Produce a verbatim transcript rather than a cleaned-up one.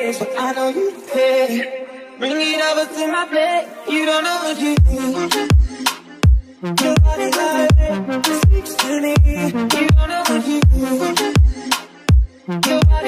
ways, but I know you care. Bring it over to my bed. You don't know what you do. Your body like speaks to me. You don't know what you do. Your body